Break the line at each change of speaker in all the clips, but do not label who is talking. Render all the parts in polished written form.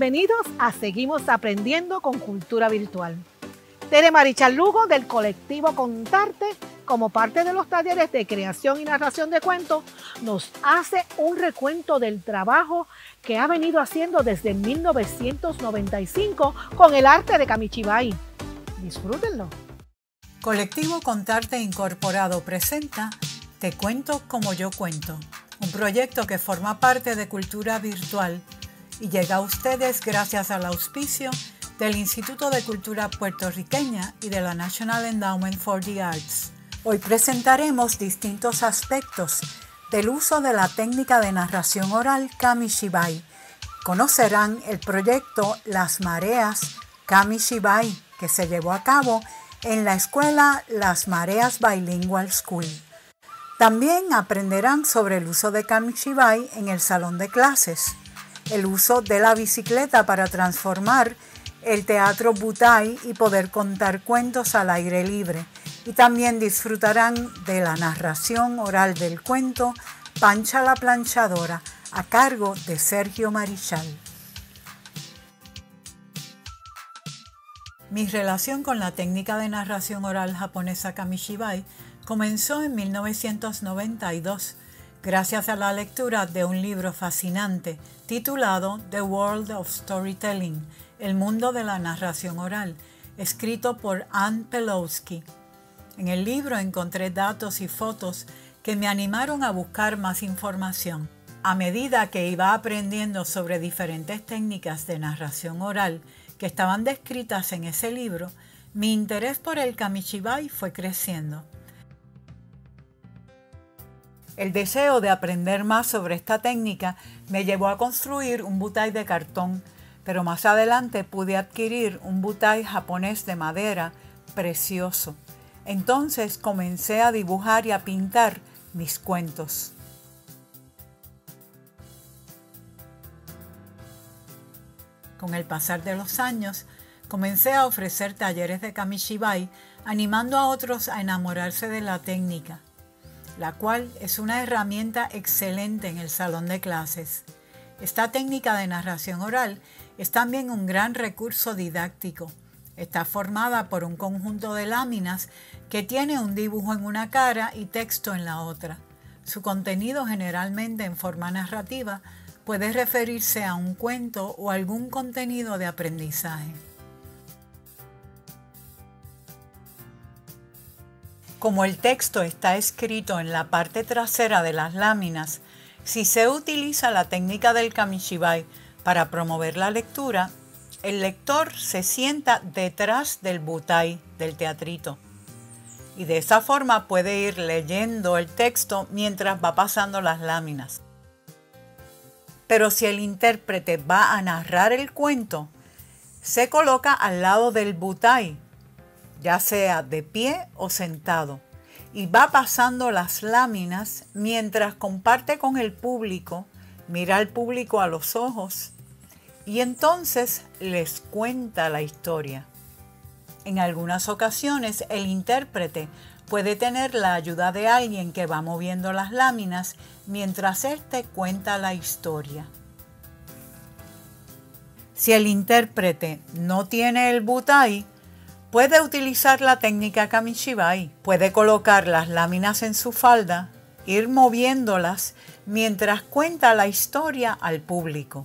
Bienvenidos a Seguimos Aprendiendo con Cultura Virtual. Tere Marichal Lugo del colectivo Contarte, como parte de los talleres de creación y narración de cuentos, nos hace un recuento del trabajo que ha venido haciendo desde 1995 con el arte de Kamishibai. Disfrútenlo.
Colectivo Contarte Incorporado presenta Te Cuento Como Yo Cuento, un proyecto que forma parte de Cultura Virtual y llega a ustedes gracias al auspicio del Instituto de Cultura Puertorriqueña y de la National Endowment for the Arts. Hoy presentaremos distintos aspectos del uso de la técnica de narración oral Kamishibai. Conocerán el proyecto Las Mareas Kamishibai, que se llevó a cabo en la escuela Las Mareas Bilingual School. También aprenderán sobre el uso de Kamishibai en el salón de clases, el uso de la bicicleta para transformar el teatro Butai y poder contar cuentos al aire libre. Y también disfrutarán de la narración oral del cuento Pancha la Planchadora, a cargo de Sergio Marichal. Mi relación con la técnica de narración oral japonesa Kamishibai comenzó en 1992, gracias a la lectura de un libro fascinante titulado The World of Storytelling, el mundo de la narración oral, escrito por Ann Pelowski. En el libro encontré datos y fotos que me animaron a buscar más información. A medida que iba aprendiendo sobre diferentes técnicas de narración oral que estaban descritas en ese libro, mi interés por el Kamishibai fue creciendo. El deseo de aprender más sobre esta técnica me llevó a construir un butai de cartón, pero más adelante pude adquirir un butai japonés de madera precioso. Entonces comencé a dibujar y a pintar mis cuentos. Con el pasar de los años, comencé a ofrecer talleres de Kamishibai, animando a otros a enamorarse de la técnica, la cual es una herramienta excelente en el salón de clases. Esta técnica de narración oral es también un gran recurso didáctico. Está formada por un conjunto de láminas que tiene un dibujo en una cara y texto en la otra. Su contenido, generalmente en forma narrativa, puede referirse a un cuento o algún contenido de aprendizaje. Como el texto está escrito en la parte trasera de las láminas, si se utiliza la técnica del Kamishibai para promover la lectura, el lector se sienta detrás del butai, del teatrito, y de esa forma puede ir leyendo el texto mientras va pasando las láminas. Pero si el intérprete va a narrar el cuento, se coloca al lado del butai, ya sea de pie o sentado, y va pasando las láminas mientras comparte con el público, mira al público a los ojos y entonces les cuenta la historia. En algunas ocasiones el intérprete puede tener la ayuda de alguien que va moviendo las láminas mientras éste cuenta la historia. Si el intérprete no tiene el butai, puede utilizar la técnica Kamishibai. Puede colocar las láminas en su falda, ir moviéndolas mientras cuenta la historia al público.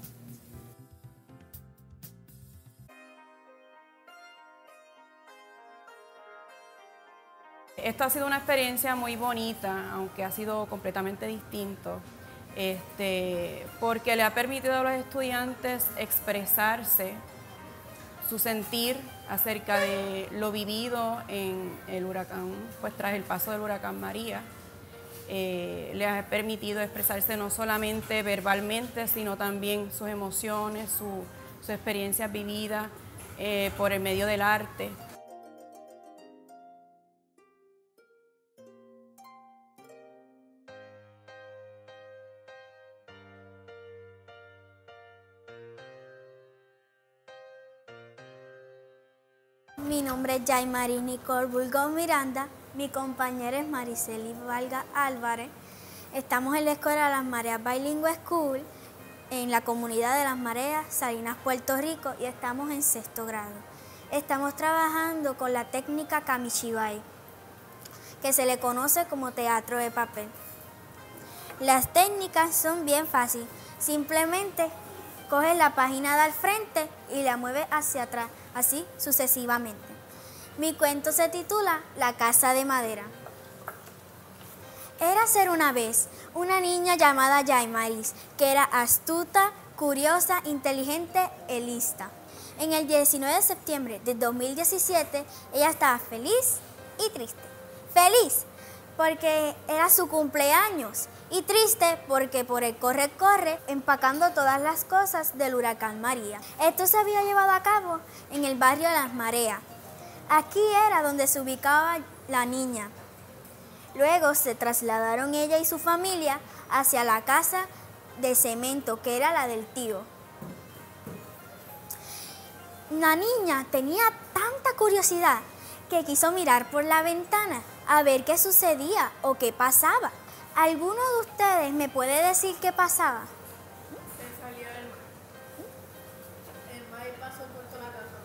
Esta ha sido una experiencia muy bonita, aunque ha sido completamente distinto, porque le ha permitido a los estudiantes expresarse su sentir acerca de lo vivido en el huracán, pues tras el paso del huracán María. Les ha permitido expresarse no solamente verbalmente, sino también sus emociones, sus experiencias vividas por el medio del arte.
Mi nombre es Yaimari Nicole Bulgón Miranda, mi compañera es Mariceli Valga Álvarez. Estamos en la escuela Las Mareas Bilingual School en la comunidad de Las Mareas, Salinas, Puerto Rico, y estamos en 6º grado. Estamos trabajando con la técnica Kamishibai, que se le conoce como teatro de papel. Las técnicas son bien fáciles. Simplemente coges la página de al frente y la mueves hacia atrás, así sucesivamente. Mi cuento se titula La casa de madera. Érase una vez una niña llamada Yaimaris, que era astuta, curiosa, inteligente y lista. En el 19 de septiembre de 2017, ella estaba feliz y triste. Feliz porque era su cumpleaños y triste porque por el corre-corre empacando todas las cosas del huracán María. Esto se había llevado a cabo en el barrio de Las Mareas. Aquí era donde se ubicaba la niña. Luego se trasladaron ella y su familia hacia la casa de cemento, que era la del tío. La niña tenía tanta curiosidad que quiso mirar por la ventana a ver qué sucedía o qué pasaba. ¿Alguno de ustedes me puede decir qué pasaba?
Se salió el mar. El mar pasó por toda la casa.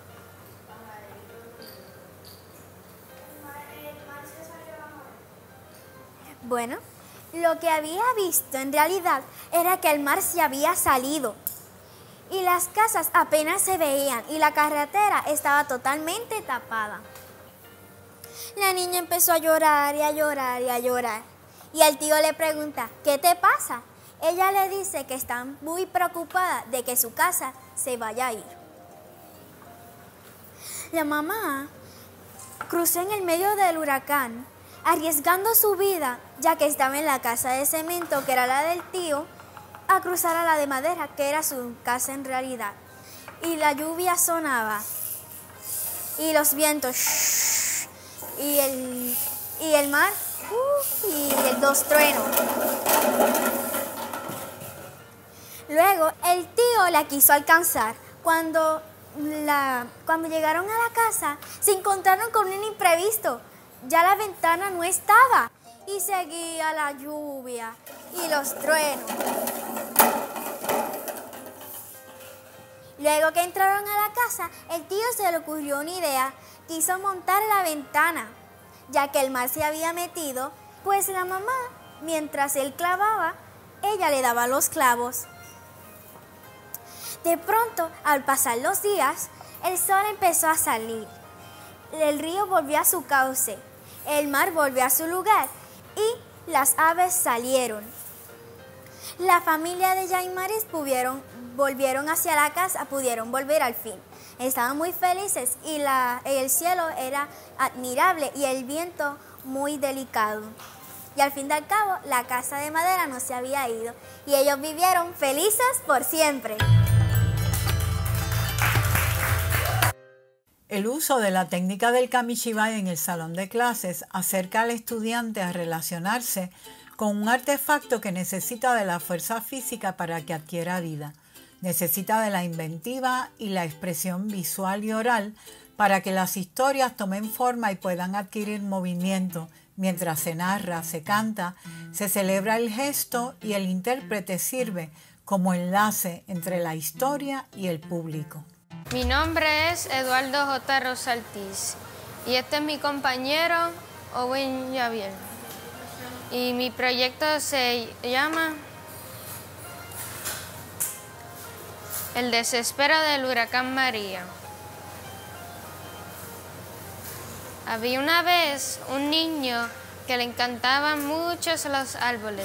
El mar se salió a mar. Bueno, lo que había visto en realidad era que el mar se había salido y las casas apenas se veían y la carretera estaba totalmente tapada. La niña empezó a llorar y a llorar y a llorar. Y el tío le pregunta, ¿qué te pasa? Ella le dice que está muy preocupada de que su casa se vaya a ir. La mamá cruzó en el medio del huracán, arriesgando su vida, ya que estaba en la casa de cemento, que era la del tío, a cruzar a la de madera, que era su casa en realidad. Y la lluvia sonaba, y los vientos, y el mar, y los truenos. Luego el tío la quiso alcanzar. Cuando llegaron a la casa, se encontraron con un imprevisto. Ya la ventana no estaba y seguía la lluvia y los truenos. Luego que entraron a la casa, el tío se le ocurrió una idea. Quiso montar la ventana, ya que el mar se había metido, pues la mamá, mientras él clavaba, ella le daba los clavos. De pronto, al pasar los días, el sol empezó a salir. El río volvió a su cauce, el mar volvió a su lugar y las aves salieron. La familia de Yaimaris volvieron hacia la casa, pudieron volver al fin. Estaban muy felices y el cielo era admirable y el viento muy delicado. Y al fin y al cabo, la casa de madera no se había ido y ellos vivieron felices por siempre.
El uso de la técnica del Kamishibai en el salón de clases acerca al estudiante a relacionarse con un artefacto que necesita de la fuerza física para que adquiera vida. Necesita de la inventiva y la expresión visual y oral para que las historias tomen forma y puedan adquirir movimiento. Mientras se narra, se canta, se celebra el gesto y el intérprete sirve como enlace entre la historia y el público.
Mi nombre es Eduardo J. Rosaltiz y este es mi compañero Owen Javier. Y mi proyecto se llama El desespero del huracán María. Había una vez un niño que le encantaban mucho los árboles.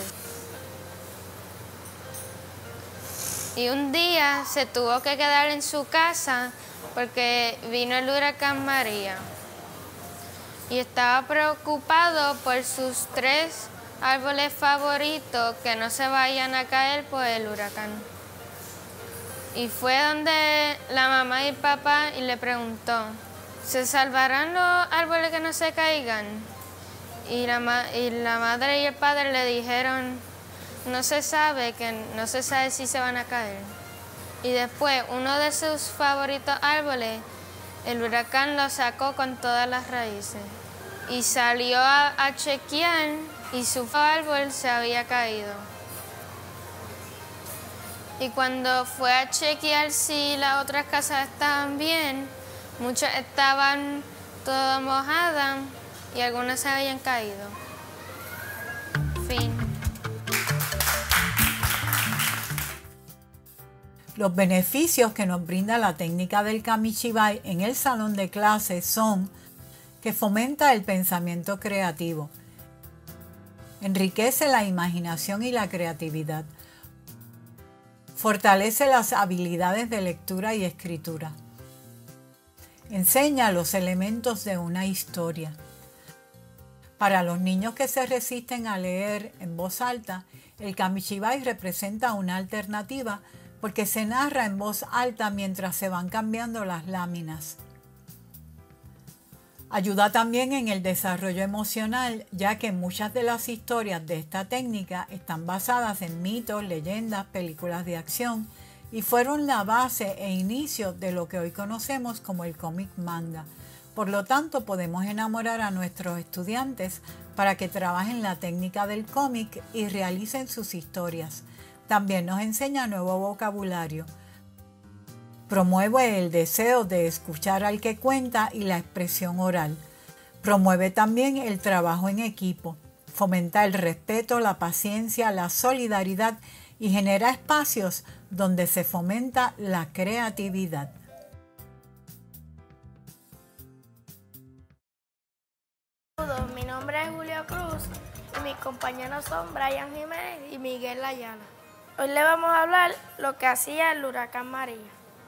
Y un día se tuvo que quedar en su casa porque vino el huracán María. Y estaba preocupado por sus 3 árboles favoritos que no se vayan a caer por el huracán. Y fue donde la mamá y el papá y le preguntó, ¿se salvarán los árboles que no se caigan? Y la madre y el padre le dijeron, no se sabe si se van a caer. Y después uno de sus favoritos árboles, el huracán lo sacó con todas las raíces. Y salió a chequear y su árbol se había caído. Y cuando fue a chequear si las otras casas estaban bien, muchas estaban todas mojadas y algunas se habían caído. Fin.
Los beneficios que nos brinda la técnica del Kamishibai en el salón de clases son que fomenta el pensamiento creativo, enriquece la imaginación y la creatividad, fortalece las habilidades de lectura y escritura, enseña los elementos de una historia. Para los niños que se resisten a leer en voz alta, el Kamishibai representa una alternativa porque se narra en voz alta mientras se van cambiando las láminas. Ayuda también en el desarrollo emocional, ya que muchas de las historias de esta técnica están basadas en mitos, leyendas, películas de acción y fueron la base e inicio de lo que hoy conocemos como el cómic manga. Por lo tanto, podemos enamorar a nuestros estudiantes para que trabajen la técnica del cómic y realicen sus historias. También nos enseña nuevo vocabulario. Promueve el deseo de escuchar al que cuenta y la expresión oral. Promueve también el trabajo en equipo. Fomenta el respeto, la paciencia, la solidaridad y genera espacios donde se fomenta la creatividad.
Mi nombre es Julio Cruz y mis compañeros son Brian Jiménez y Miguel Ayala. Hoy le vamos a hablar lo que hacía el huracán María.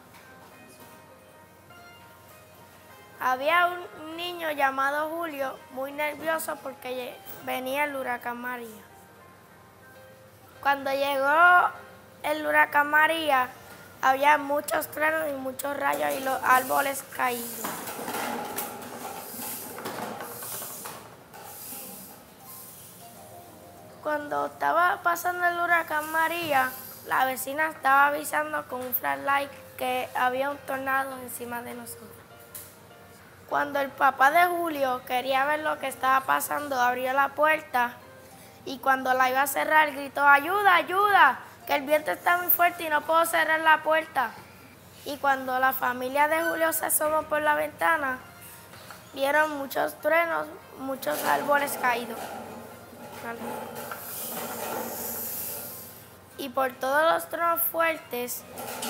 Había un niño llamado Julio muy nervioso porque venía el huracán María. Cuando llegó el huracán María, había muchos truenos y muchos rayos y los árboles caídos. Cuando estaba pasando el huracán María, la vecina estaba avisando con un flashlight que había un tornado encima de nosotros. Cuando el papá de Julio quería ver lo que estaba pasando, abrió la puerta y cuando la iba a cerrar gritó: ¡Ayuda, ayuda! Que el viento está muy fuerte y no puedo cerrar la puerta. Y cuando la familia de Julio se asomó por la ventana, vieron muchos truenos, muchos árboles caídos. Y por todos los truenos fuertes,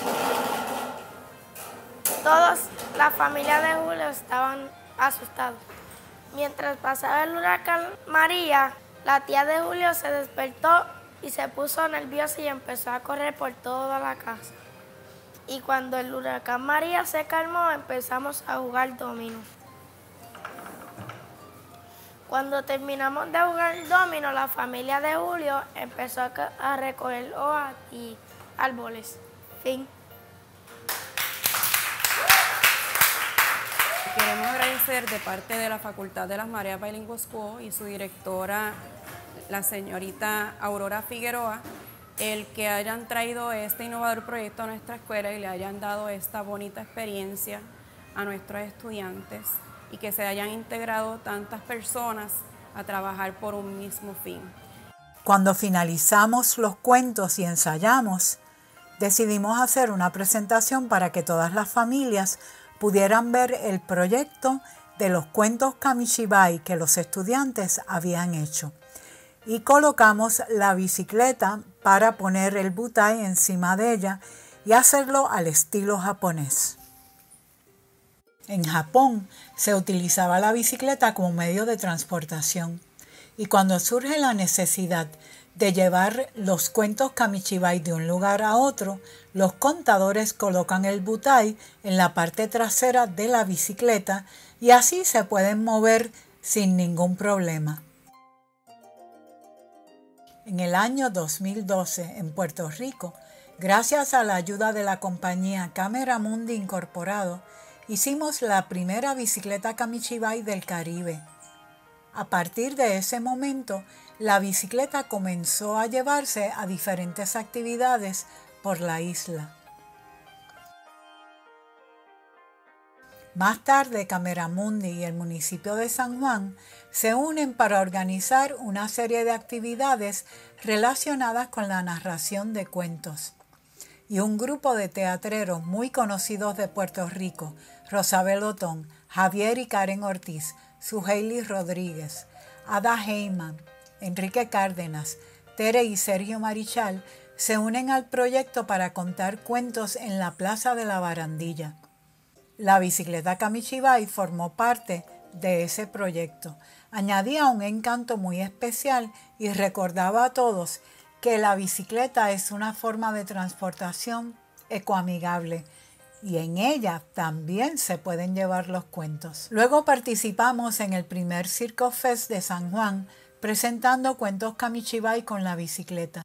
la familia de Julio estaban asustados. Mientras pasaba el huracán María, la tía de Julio se despertó y se puso nerviosa y empezó a correr por toda la casa. Y cuando el huracán María se calmó, empezamos a jugar dominó. Cuando terminamos de jugar dominó, la familia de Julio empezó a recoger hojas y árboles. Fin.
Queremos agradecer de parte de la Facultad de las Mareas Bilingual School y su directora, la señorita Aurora Figueroa, el que hayan traído este innovador proyecto a nuestra escuela y le hayan dado esta bonita experiencia a nuestros estudiantes y que se hayan integrado tantas personas a trabajar por un mismo fin.
Cuando finalizamos los cuentos y ensayamos, decidimos hacer una presentación para que todas las familias pudieran ver el proyecto de los cuentos Kamishibai que los estudiantes habían hecho. Y colocamos la bicicleta para poner el butai encima de ella y hacerlo al estilo japonés. En Japón se utilizaba la bicicleta como medio de transportación y cuando surge la necesidad de llevar los cuentos Kamishibai de un lugar a otro, los contadores colocan el butai en la parte trasera de la bicicleta y así se pueden mover sin ningún problema. En el año 2012, en Puerto Rico, gracias a la ayuda de la compañía Camera Mundi Incorporado, hicimos la primera bicicleta Kamishibai del Caribe. A partir de ese momento, la bicicleta comenzó a llevarse a diferentes actividades por la isla. Más tarde, Camera Mundi y el municipio de San Juan se unen para organizar una serie de actividades relacionadas con la narración de cuentos. y un grupo de teatreros muy conocidos de Puerto Rico, Rosabel Otón, Javier y Karen Ortiz, Suheili Rodríguez, Ada Heyman, Enrique Cárdenas, Tere y Sergio Marichal, se unen al proyecto para contar cuentos en la Plaza de la Barandilla. La bicicleta Kamichibai formó parte de ese proyecto. Añadía un encanto muy especial y recordaba a todos que la bicicleta es una forma de transportación ecoamigable y en ella también se pueden llevar los cuentos. Luego participamos en el primer Circo Fest de San Juan presentando cuentos Kamichibai con la bicicleta.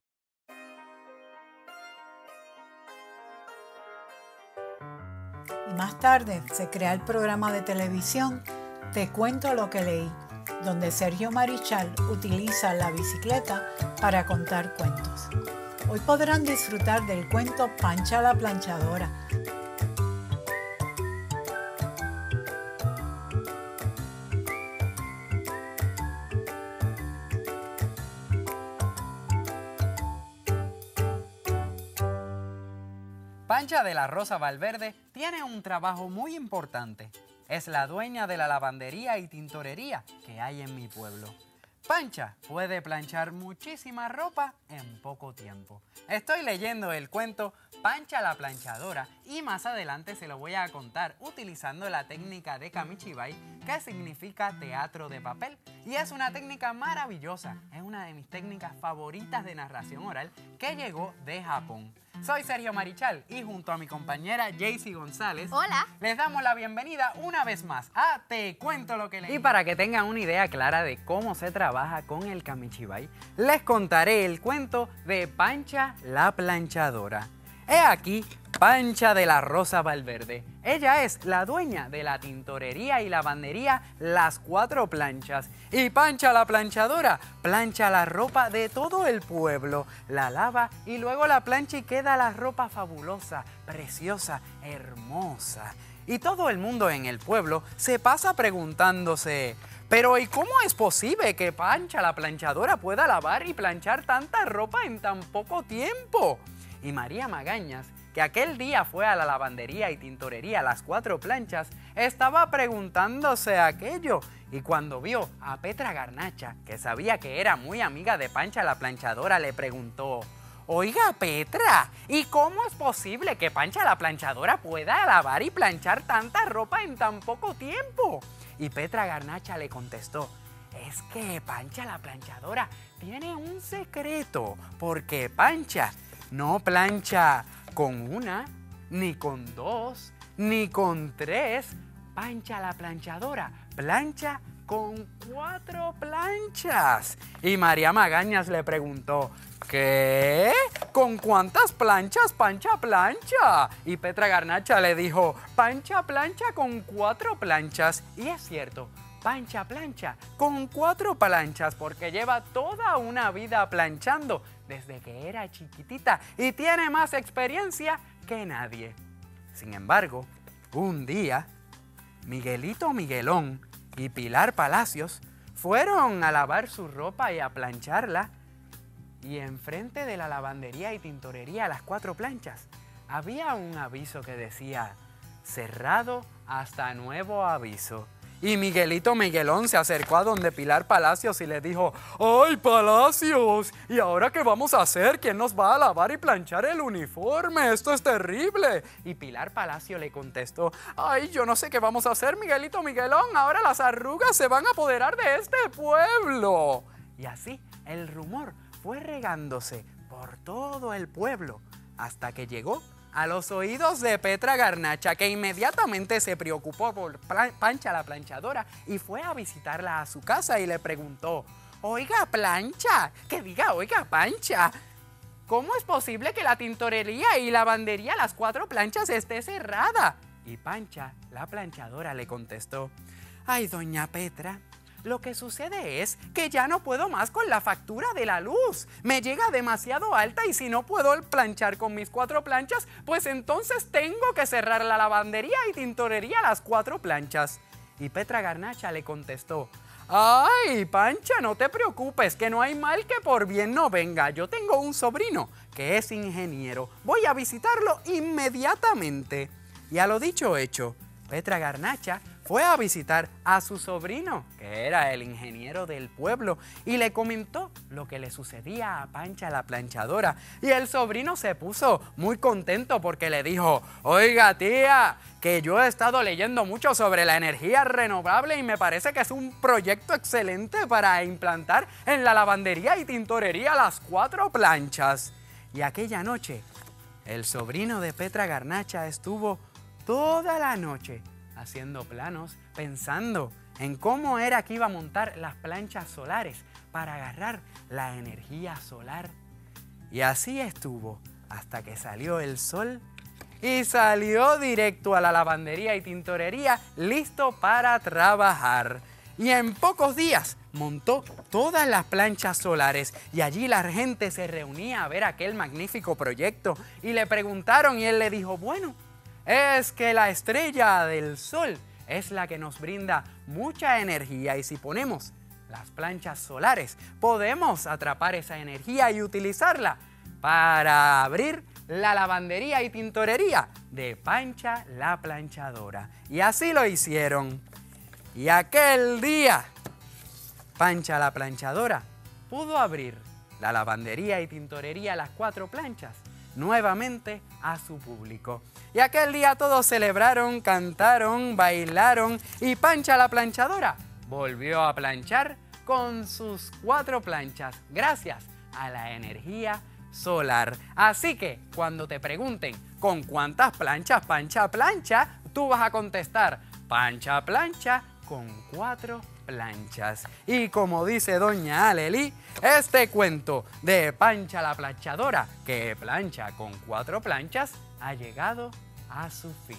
Y más tarde se crea el programa de televisión Te cuento lo que leí, donde Sergio Marichal utiliza la bicicleta para contar cuentos. Hoy podrán disfrutar del cuento Pancha la planchadora.
Pancha de la Rosa Valverde tiene un trabajo muy importante. Es la dueña de la lavandería y tintorería que hay en mi pueblo. Pancha puede planchar muchísima ropa en poco tiempo. Estoy leyendo el cuento Pancha la planchadora y más adelante se lo voy a contar utilizando la técnica de Kamichibai, que significa teatro de papel. Y es una técnica maravillosa, es una de mis técnicas favoritas de narración oral que llegó de Japón. Soy Sergio Marichal y junto a mi compañera Jaycee González,
hola,
les damos la bienvenida una vez más a Te cuento lo que leí. Y para que tengan una idea clara de cómo se trabaja con el Kamichibai, les contaré el cuento de Pancha la planchadora. He aquí Pancha de la Rosa Valverde. Ella es la dueña de la tintorería y lavandería Las Cuatro Planchas. Y Pancha la planchadora plancha la ropa de todo el pueblo, la lava y luego la plancha y queda la ropa fabulosa, preciosa, hermosa. Y todo el mundo en el pueblo se pasa preguntándose: pero ¿y cómo es posible que Pancha la planchadora pueda lavar y planchar tanta ropa en tan poco tiempo? Y María Magañas, que aquel día fue a la lavandería y tintorería Las Cuatro Planchas, estaba preguntándose aquello. Y cuando vio a Petra Garnacha, que sabía que era muy amiga de Pancha la planchadora, le preguntó: oiga, Petra, ¿y cómo es posible que Pancha la planchadora pueda lavar y planchar tanta ropa en tan poco tiempo? Y Petra Garnacha le contestó: es que Pancha la planchadora tiene un secreto, porque Pancha no plancha con una, ni con dos, ni con tres. Pancha la planchadora plancha con 4 planchas. Y María Magañas le preguntó: ¿qué? ¿Con cuántas planchas Pancha plancha? Y Petra Garnacha le dijo: Pancha plancha con 4 planchas. Y es cierto, Pancha plancha con 4 planchas porque lleva toda una vida planchando desde que era chiquitita y tiene más experiencia que nadie. Sin embargo, un día, Miguelito Miguelón y Pilar Palacios fueron a lavar su ropa y a plancharla, y enfrente de la lavandería y tintorería Las Cuatro Planchas había un aviso que decía: cerrado hasta nuevo aviso. Y Miguelito Miguelón se acercó a donde Pilar Palacios y le dijo: ¡ay, Palacios! ¿Y ahora qué vamos a hacer? ¿Quién nos va a lavar y planchar el uniforme? ¡Esto es terrible! Y Pilar Palacios le contestó: ¡ay, yo no sé qué vamos a hacer, Miguelito Miguelón! Ahora las arrugas se van a apoderar de este pueblo. Y así el rumor fue regándose por todo el pueblo hasta que llegó a los oídos de Petra Garnacha, que inmediatamente se preocupó por Pancha la planchadora y fue a visitarla a su casa y le preguntó: oiga, Plancha, que diga, oiga, Pancha, ¿cómo es posible que la tintorería y lavandería Las Cuatro Planchas esté cerrada? Y Pancha la planchadora le contestó: ay, doña Petra, lo que sucede es que ya no puedo más con la factura de la luz. Me llega demasiado alta y si no puedo planchar con mis 4 planchas, pues entonces tengo que cerrar la lavandería y tintorería Las Cuatro Planchas. Y Petra Garnacha le contestó: ¡Ay, Pancha, no te preocupes, que no hay mal que por bien no venga! Yo tengo un sobrino que es ingeniero. Voy a visitarlo inmediatamente. Y a lo dicho hecho, Petra Garnacha fue a visitar a su sobrino, que era el ingeniero del pueblo, y le comentó lo que le sucedía a Pancha la planchadora. Y el sobrino se puso muy contento porque le dijo: oiga, tía, que yo he estado leyendo mucho sobre la energía renovable y me parece que es un proyecto excelente para implantar en la lavandería y tintorería las 4 planchas. Y aquella noche, el sobrino de Petra Garnacha estuvo toda la noche haciendo planos, pensando en cómo era que iba a montar las planchas solares para agarrar la energía solar. Y así estuvo hasta que salió el sol y salió directo a la lavandería y tintorería listo para trabajar. Y en pocos días montó todas las planchas solares y allí la gente se reunía a ver aquel magnífico proyecto y le preguntaron y él le dijo: bueno, es que la estrella del sol es la que nos brinda mucha energía y si ponemos las planchas solares podemos atrapar esa energía y utilizarla para abrir la lavandería y tintorería de Pancha la planchadora. Y así lo hicieron. Y aquel día, Pancha la planchadora pudo abrir la lavandería y tintorería Las 4 Planchas nuevamente a su público. Y aquel día todos celebraron, cantaron, bailaron y Pancha la planchadora volvió a planchar con sus 4 planchas gracias a la energía solar. Así que cuando te pregunten con cuántas planchas Pancha plancha, tú vas a contestar: Pancha plancha con 4 planchas. Y como dice doña Aleli, este cuento de Pancha la planchadora, que plancha con 4 planchas, ha llegado a su fin.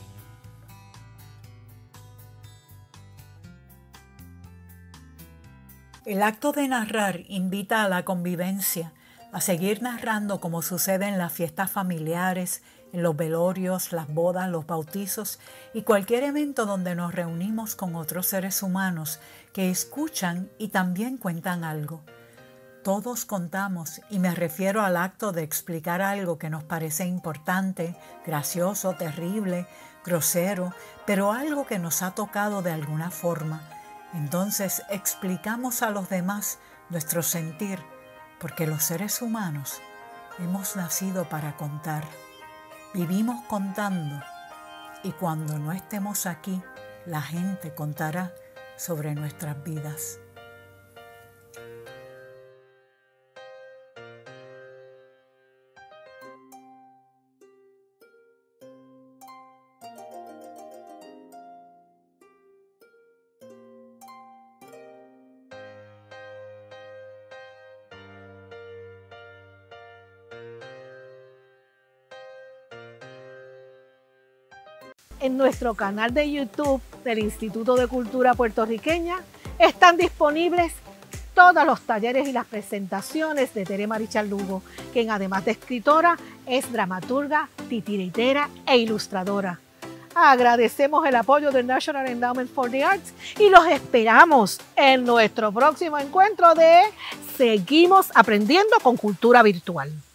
El acto de narrar invita a la convivencia, a seguir narrando como sucede en las fiestas familiares, en los velorios, las bodas, los bautizos y cualquier evento donde nos reunimos con otros seres humanos que escuchan y también cuentan algo. Todos contamos, y me refiero al acto de explicar algo que nos parece importante, gracioso, terrible, grosero, pero algo que nos ha tocado de alguna forma. Entonces explicamos a los demás nuestro sentir, porque los seres humanos hemos nacido para contar. Vivimos contando, y cuando no estemos aquí, la gente contará sobre nuestras vidas.
En nuestro canal de YouTube del Instituto de Cultura Puertorriqueña están disponibles todos los talleres y las presentaciones de Tere Marichal Lugo, quien además de escritora es dramaturga, titiritera e ilustradora. Agradecemos el apoyo del National Endowment for the Arts y los esperamos en nuestro próximo encuentro de Seguimos Aprendiendo con Cultura Virtual.